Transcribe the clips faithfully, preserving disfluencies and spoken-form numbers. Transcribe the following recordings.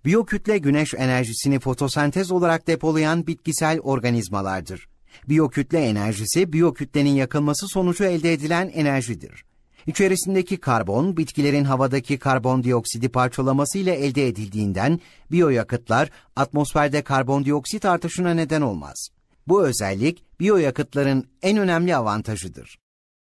Biyokütle güneş enerjisini fotosentez olarak depolayan bitkisel organizmalardır. Biyokütle enerjisi, biyokütlenin yakılması sonucu elde edilen enerjidir. İçerisindeki karbon, bitkilerin havadaki karbondioksidi parçalaması ile elde edildiğinden biyoyakıtlar atmosferde karbondioksit artışına neden olmaz. Bu özellik biyoyakıtların en önemli avantajıdır.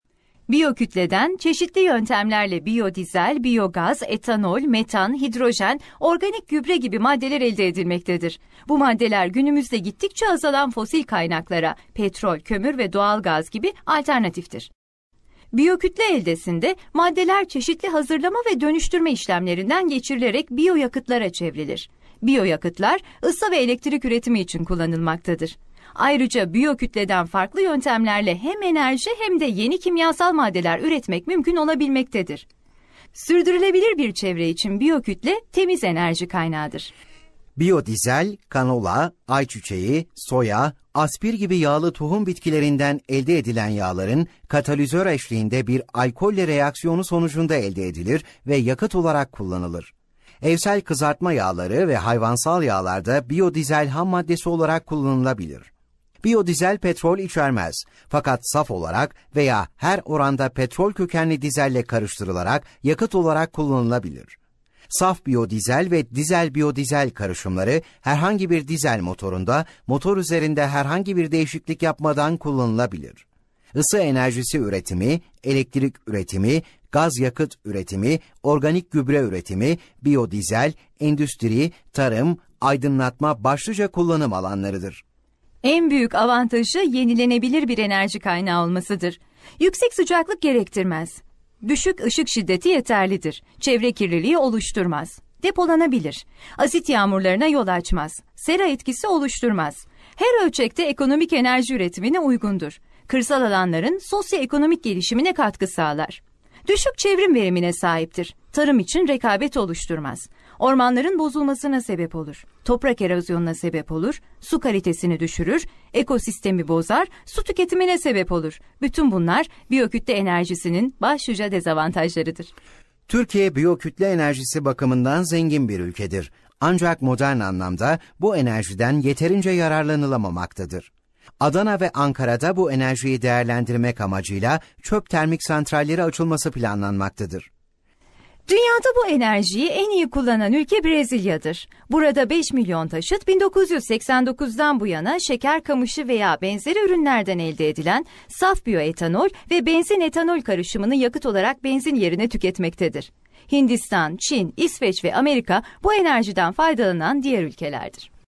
Biyokütleden çeşitli yöntemlerle biyodizel, biyogaz, etanol, metan, hidrojen, organik gübre gibi maddeler elde edilmektedir. Bu maddeler günümüzde gittikçe azalan fosil kaynaklara, petrol, kömür ve doğalgaz gibi alternatiftir. Biyokütle eldesinde maddeler çeşitli hazırlama ve dönüştürme işlemlerinden geçirilerek biyoyakıtlara çevrilir. Biyoyakıtlar ısı ve elektrik üretimi için kullanılmaktadır. Ayrıca biyokütleden farklı yöntemlerle hem enerji hem de yeni kimyasal maddeler üretmek mümkün olabilmektedir. Sürdürülebilir bir çevre için biyokütle temiz enerji kaynağıdır. Biyodizel, kanola, ayçiçeği, soya, aspir gibi yağlı tohum bitkilerinden elde edilen yağların katalizör eşliğinde bir alkolle reaksiyonu sonucunda elde edilir ve yakıt olarak kullanılır. Evsel kızartma yağları ve hayvansal yağlarda biyodizel ham maddesi olarak kullanılabilir. Biyodizel petrol içermez fakat saf olarak veya her oranda petrol kökenli dizelle karıştırılarak yakıt olarak kullanılabilir. Saf biyodizel ve dizel biyodizel karışımları herhangi bir dizel motorunda motor üzerinde herhangi bir değişiklik yapmadan kullanılabilir. Isı enerjisi üretimi, elektrik üretimi, gaz yakıt üretimi, organik gübre üretimi, biyodizel, endüstri, tarım, aydınlatma başlıca kullanım alanlarıdır. En büyük avantajı yenilenebilir bir enerji kaynağı olmasıdır. Yüksek sıcaklık gerektirmez. Düşük ışık şiddeti yeterlidir. Çevre kirliliği oluşturmaz. Depolanabilir. Asit yağmurlarına yol açmaz. Sera etkisi oluşturmaz. Her ölçekte ekonomik enerji üretimine uygundur. Kırsal alanların sosyoekonomik gelişimine katkı sağlar. Düşük çevrim verimine sahiptir. Tarım için rekabet oluşturmaz. Ormanların bozulmasına sebep olur. Toprak erozyonuna sebep olur. Su kalitesini düşürür. Ekosistemi bozar. Su tüketimine sebep olur. Bütün bunlar biyokütle enerjisinin başlıca dezavantajlarıdır. Türkiye biyokütle enerjisi bakımından zengin bir ülkedir. Ancak modern anlamda bu enerjiden yeterince yararlanılamamaktadır. Adana ve Ankara'da bu enerjiyi değerlendirmek amacıyla çöp termik santralleri açılması planlanmaktadır. Dünyada bu enerjiyi en iyi kullanan ülke Brezilya'dır. Burada beş milyon taşıt bin dokuz yüz seksen dokuzdan bu yana şeker kamışı veya benzeri ürünlerden elde edilen saf biyoetanol ve benzin etanol karışımını yakıt olarak benzin yerine tüketmektedir. Hindistan, Çin, İsveç ve Amerika bu enerjiden faydalanan diğer ülkelerdir.